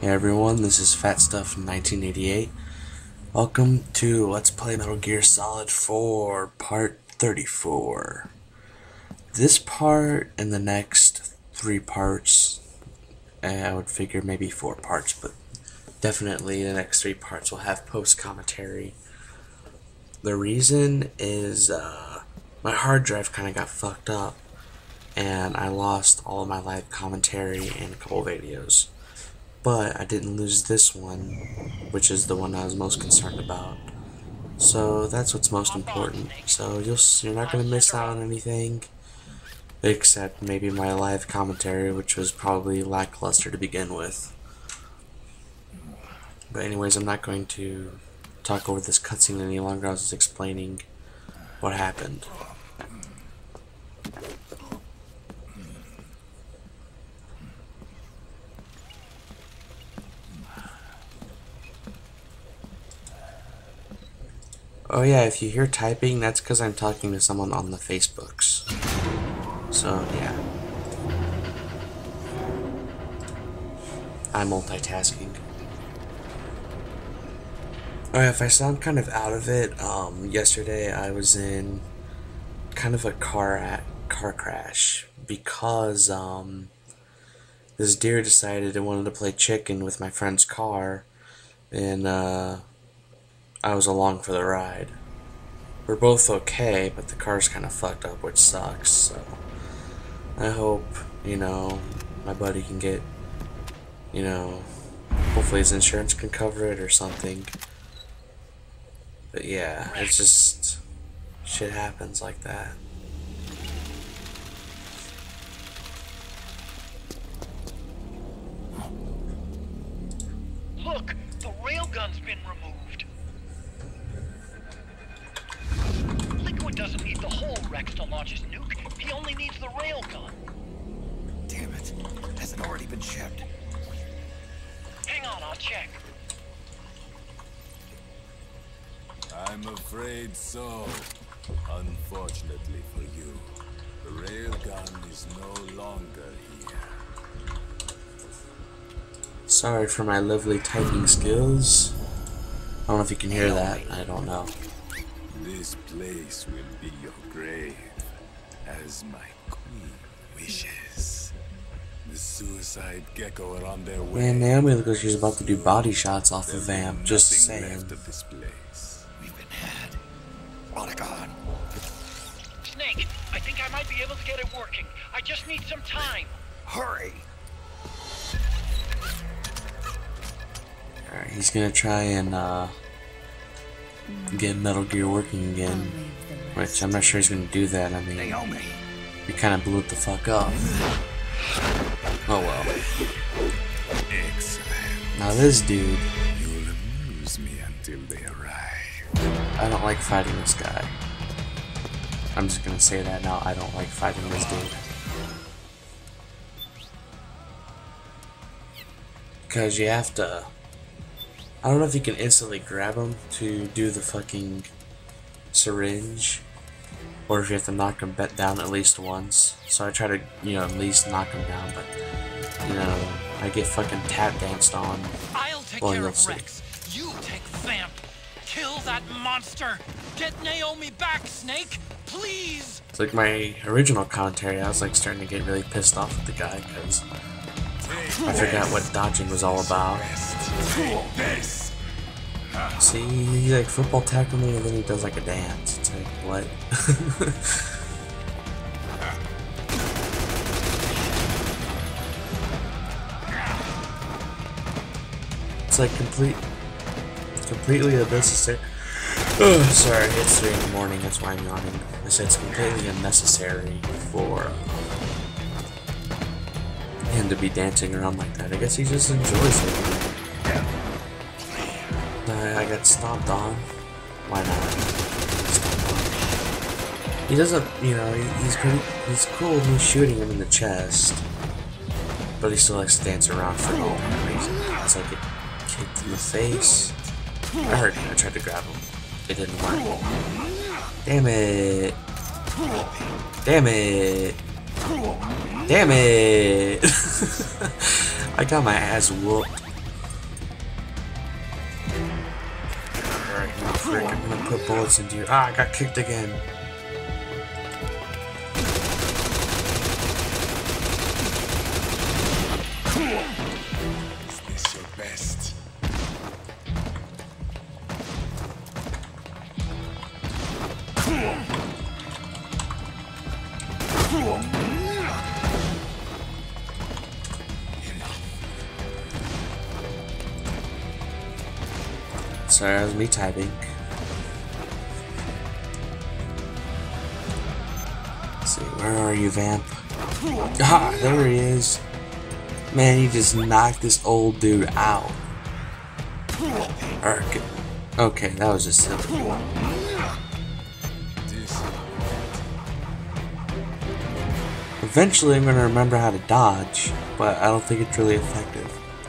Hey everyone, this is Fat Stuff 1988. Welcome to Let's Play Metal Gear Solid 4, Part 34. This part and the next 3 parts, I would figure maybe 4 parts, but definitely the next 3 parts will have post-commentary. The reason is my hard drive kind of got fucked up, and I lost all of my live commentary and a couple videos. But I didn't lose this one, which is the one I was most concerned about. So that's what's most important. So you're not going to miss out on anything, except maybe my live commentary, which was probably lackluster to begin with. But anyways, I'm not going to talk over this cutscene any longer. I was just explaining what happened. Oh yeah, if you hear typing, that's because I'm talking to someone on the Facebooks. So, yeah. I'm multitasking. Alright, if I sound kind of out of it, yesterday I was in kind of a car crash because, this deer decided it wanted to play chicken with my friend's car, and, I was along for the ride. We're both okay, but the car's kind of fucked up, which sucks, so I hope, my buddy can get, hopefully his insurance can cover it or something. But yeah, it's just, shit happens like that. Look, the railgun's been removed. Liquid doesn't need the whole Rex to launch his nuke. He only needs the railgun. Damn it. Has it already been shipped? Hang on, I'll check. I'm afraid so. Unfortunately for you, the railgun is no longer here. Sorry for my lovely typing skills. I don't know if you can hear that. I don't know. This place will be your grave, as my queen wishes. The suicide gecko are on their way. Man, Naomi looks like she's about to do body shots off of Vamp. Just Nothing saying. left of this place. We've been had. Monagon. Snake, I think I might be able to get it working. I just need some time. Hurry. Alright, he's gonna try and get Metal Gear working again. Which I'm not sure he's gonna do that. I mean, Naomi. we kinda blew it the fuck up. Oh well. Excellent. Now this dude, You'll amuse me until they arrive. I don't like fighting this guy. I'm just gonna say that now, I don't like fighting this dude. Because you have to... I don't know if you can instantly grab him to do the fucking syringe, or if you have to knock him down at least once. So I try to, at least knock him down, but, I get fucking tap danced on. I'll take Well, care you'll of see. Rex. You take Vamp. Kill that monster. Get Naomi back, Snake. Please. It's like my original commentary, I was like starting to get really pissed off with the guy, because I forgot what dodging was all about. See, he like football tackle me and then he does like a dance. It's like, what? It's like completely unnecessary. Oh, sorry, it's 3 in the morning, that's why I'm yawning. I said it's completely unnecessary for him to be dancing around like that. I guess he just enjoys it. I got stomped on. Why not? He doesn't, he's cool when he's shooting him in the chest, but he still likes to dance around for no reason. It's like it kicked in the face. I heard him. I tried to grab him. It didn't work. Damn it! Damn it! Damn it! I got my ass whooped. Frick, I'm gonna put bullets into you. Ah, I got kicked again. Is this your best? Sorry, that was me typing. Let's see, where are you, Vamp? Ah, there he is. Man, he just knocked this old dude out. Okay, that was just silly. Eventually, I'm gonna remember how to dodge, but I don't think it's really effective.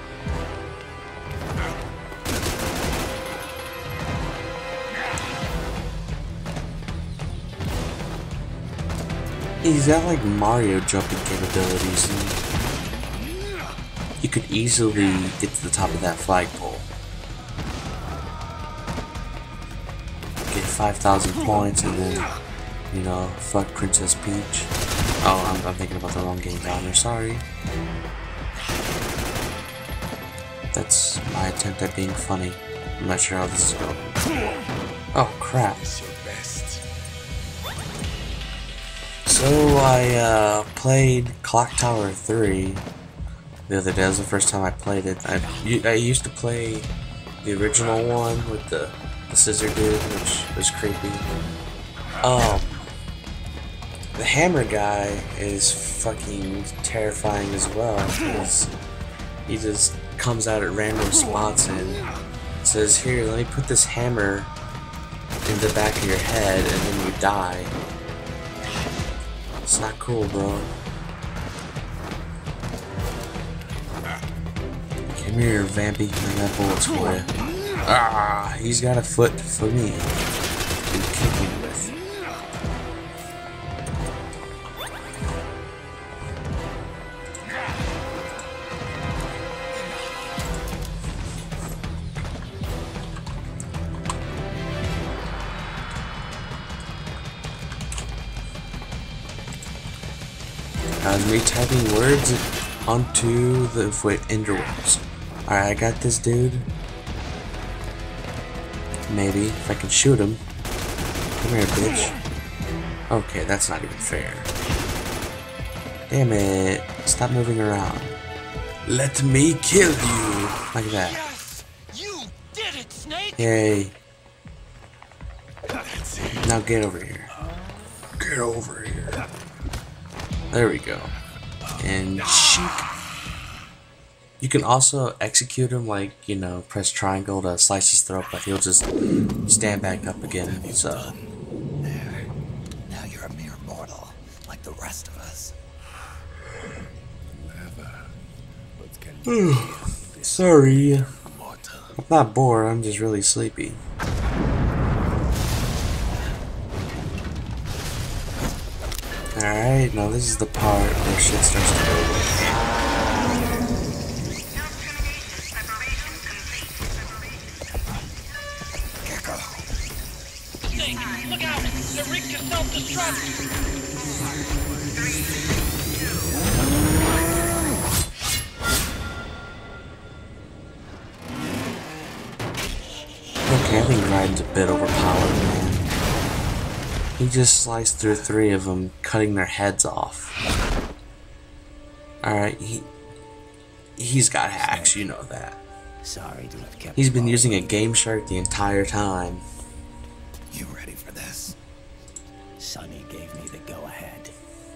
He's got like Mario jumping capabilities, and you could easily get to the top of that flagpole. Get 5,000 points and then, you know, fuck Princess Peach. Oh, I'm thinking about the wrong game genre, sorry. That's my attempt at being funny. I'm not sure how this is going. Oh crap. So I played Clock Tower 3 the other day. That was the first time I played it. I used to play the original one with the scissor dude, which was creepy. The hammer guy is fucking terrifying as well, because he just comes out at random spots and says, "Here, let me put this hammer in the back of your head," and then you die. It's not cool, bro. Come here, Vampy. I got bullets for you. Ah, he's got a foot for me to kick him with. That was me typing words onto the interwebs. Alright, I got this dude. Maybe, if I can shoot him. Come here, bitch. Okay, that's not even fair. Damn it. Stop moving around. Let me kill you! Like that. Yes! You did it, Snake! Yay. Now get over here. Get over here. There we go. And shoot. You can also execute him, like, you know, press triangle to slice his throat, but he'll just stand back up again. So There. Now you're a mere mortal, like the rest of us. Never. But can you sorry. mortal? I'm not bored, I'm just really sleepy. Alright, now this is the part where shit starts to go. Snake, look out! They're rigged to self-destruct! Okay, I think Ryan's a bit overpowered, man. He just sliced through 3 of them, cutting their heads off. Alright, he's got hacks, you know that. Sorry to have kept He's been you using a waiting. Game Shark the entire time. You ready for this? Sonny gave me the go-ahead.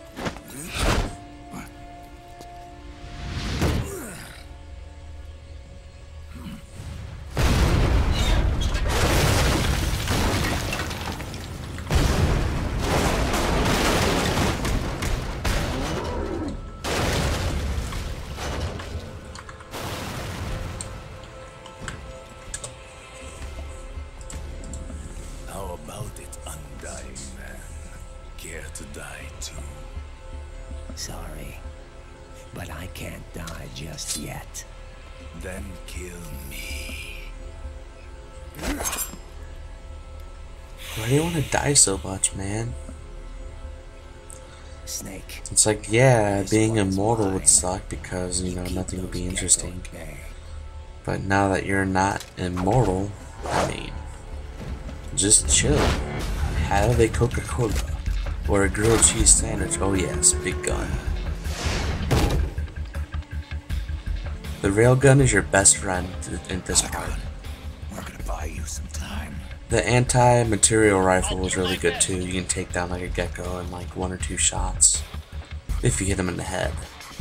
How about it, undying man? Care to die too? Sorry, but I can't die just yet. Then kill me. Why do you want to die so much, man? Snake. It's like, yeah, This being one's immortal mine. would suck because, you know, Keep nothing would those be Gecko interesting. at bay. But now that you're not immortal, I mean, just chill. Have a Coca-Cola or a grilled cheese sandwich. Oh yes, big gun. The railgun is your best friend in this part. We're gonna buy you some time. The anti-material rifle was really good too. You can take down like a gecko in like 1 or 2 shots if you hit him in the head.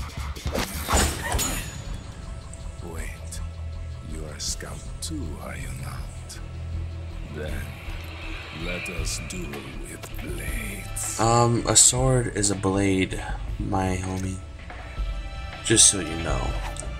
Wait, you are a scout too, are you not? Then, let us duel with blades. A sword is a blade, my homie. Just so you know.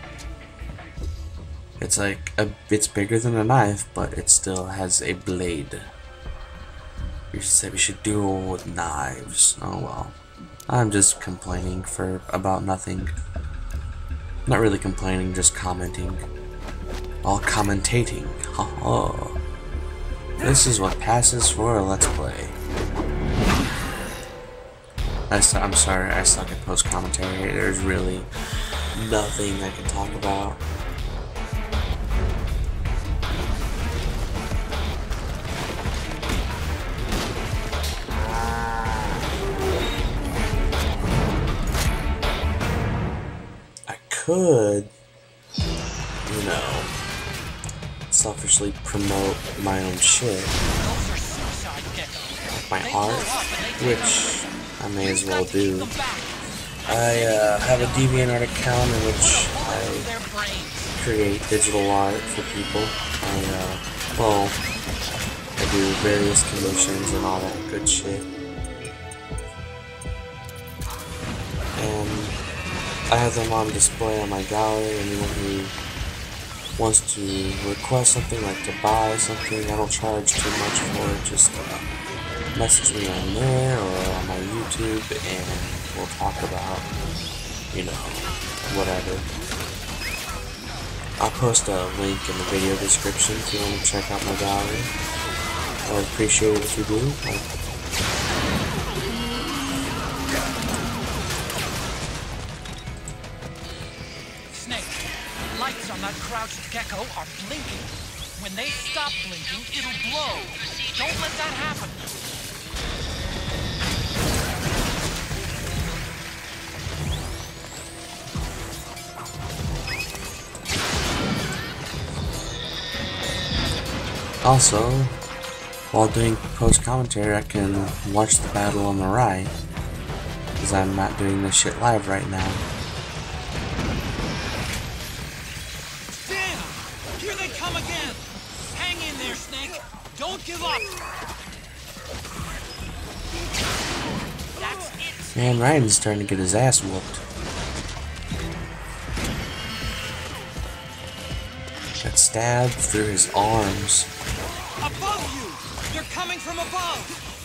It's like it's bigger than a knife, but it still has a blade. You said we should duel with knives. Oh well. I'm just complaining about nothing. Not really complaining, just commenting. All commentating. Haha. This is what passes for a let's play. I'm sorry, I suck at post commentary. There's really nothing I can talk about. Could, you know, selfishly promote my own shit, my art, which I may as well do. I have a DeviantArt account in which I create digital art for people. I do various commissions and all that good shit. And I have them on display on my gallery. Anyone who wants to request something, like to buy something, I don't charge too much for it. Just message me on there or on my YouTube and we'll talk about, you know, whatever. I'll post a link in the video description if you want to check out my gallery. I would appreciate it if you do. Lights on that crouched gecko are blinking. When they stop blinking, it'll blow. Don't let that happen. Also, while doing post commentary, I can watch the battle on the right, because I'm not doing this shit live right now. Here they come again! Hang in there, Snake! Don't give up! That's it! Man, Ryan's starting to get his ass whooped. Got stabbed through his arms. Above you! They're coming from above!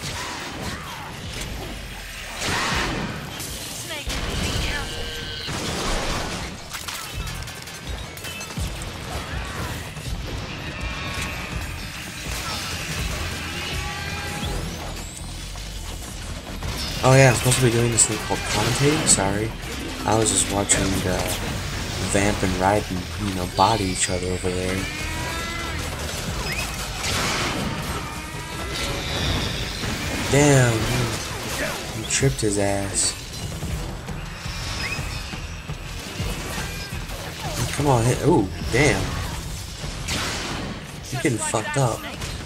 Snake, be careful! Oh yeah, I'm supposed to be doing this thing called commentating. Sorry, I was just watching Vamp and Raiden, you know, body each other over there. Damn, he tripped his ass. Come on, hit. Oh, damn. You're getting fucked up.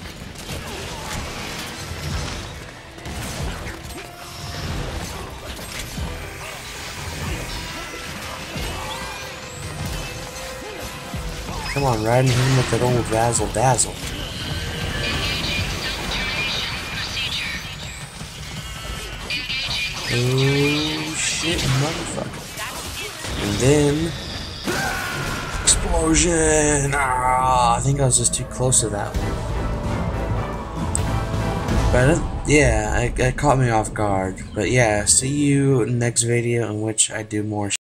Come on, Raiden, hit him with that old razzle dazzle. Oh shit, motherfucker. And then explosion! Ah, I think I was just too close to that one. But yeah, it caught me off guard. But yeah, see you next video in which I do more